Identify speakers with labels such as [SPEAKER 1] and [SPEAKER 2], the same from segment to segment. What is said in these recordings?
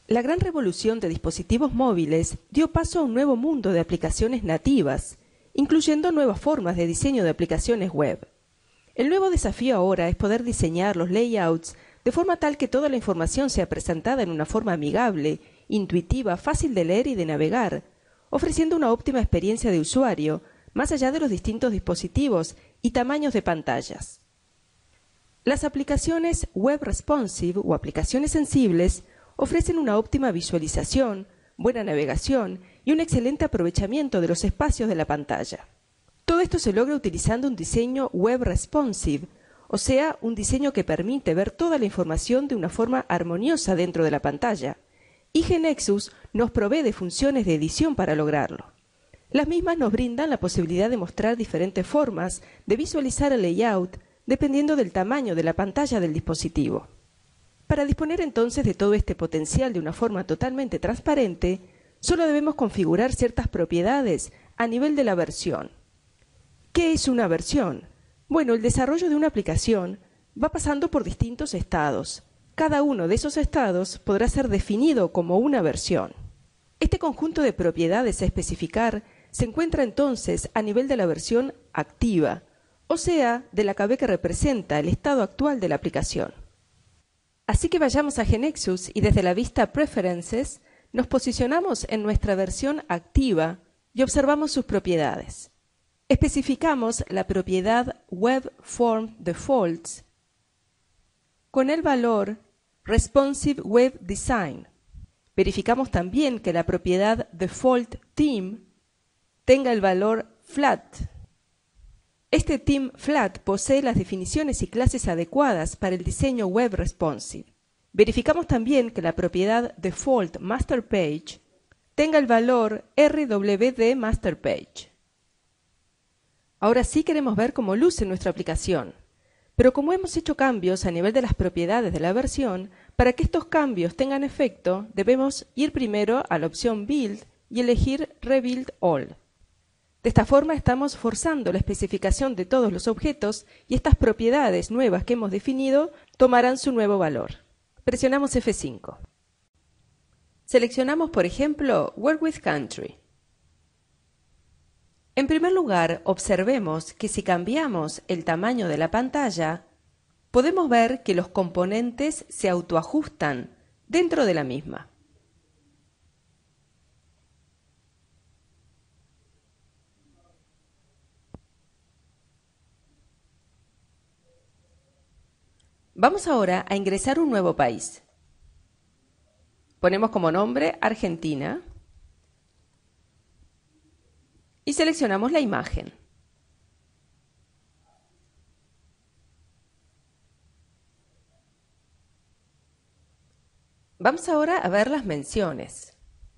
[SPEAKER 1] La gran revolución de dispositivos móviles dio paso a un nuevo mundo de aplicaciones nativas, incluyendo nuevas formas de diseño de aplicaciones web. El nuevo desafío ahora es poder diseñar los layouts de forma tal que toda la información sea presentada en una forma amigable, intuitiva, fácil de leer y de navegar, ofreciendo una óptima experiencia de usuario, más allá de los distintos dispositivos y tamaños de pantallas. Las aplicaciones web responsive o aplicaciones sensibles ofrecen una óptima visualización, buena navegación y un excelente aprovechamiento de los espacios de la pantalla. Todo esto se logra utilizando un diseño web responsive, o sea, un diseño que permite ver toda la información de una forma armoniosa dentro de la pantalla. Y GeneXus nos provee de funciones de edición para lograrlo. Las mismas nos brindan la posibilidad de mostrar diferentes formas de visualizar el layout dependiendo del tamaño de la pantalla del dispositivo. Para disponer entonces de todo este potencial de una forma totalmente transparente, solo debemos configurar ciertas propiedades a nivel de la versión. ¿Qué es una versión? Bueno, el desarrollo de una aplicación va pasando por distintos estados. Cada uno de esos estados podrá ser definido como una versión. Este conjunto de propiedades a especificar se encuentra entonces a nivel de la versión activa, o sea, de la KB que representa el estado actual de la aplicación. Así que vayamos a GeneXus y desde la vista Preferences nos posicionamos en nuestra versión activa y observamos sus propiedades. Especificamos la propiedad Web Form Defaults con el valor Responsive Web Design. Verificamos también que la propiedad Default Theme tenga el valor Flat. Este theme Flat posee las definiciones y clases adecuadas para el diseño web responsive. Verificamos también que la propiedad Default Master Page tenga el valor RWD Master Page. Ahora sí queremos ver cómo luce nuestra aplicación, pero como hemos hecho cambios a nivel de las propiedades de la versión, para que estos cambios tengan efecto, debemos ir primero a la opción Build y elegir Rebuild All. De esta forma estamos forzando la especificación de todos los objetos y estas propiedades nuevas que hemos definido tomarán su nuevo valor. Presionamos F5. Seleccionamos, por ejemplo, Work with Country. En primer lugar, observemos que si cambiamos el tamaño de la pantalla, podemos ver que los componentes se autoajustan dentro de la misma. Vamos ahora a ingresar un nuevo país. Ponemos como nombre Argentina y seleccionamos la imagen. Vamos ahora a ver las menciones.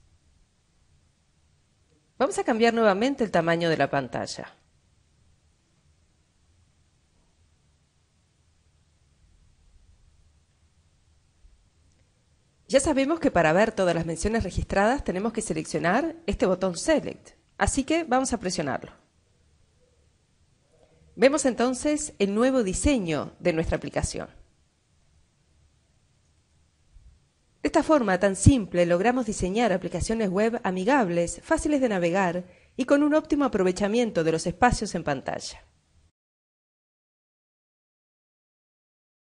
[SPEAKER 1] Vamos a cambiar nuevamente el tamaño de la pantalla. Ya sabemos que para ver todas las menciones registradas tenemos que seleccionar este botón Select, así que vamos a presionarlo. Vemos entonces el nuevo diseño de nuestra aplicación. De esta forma tan simple logramos diseñar aplicaciones web amigables, fáciles de navegar y con un óptimo aprovechamiento de los espacios en pantalla.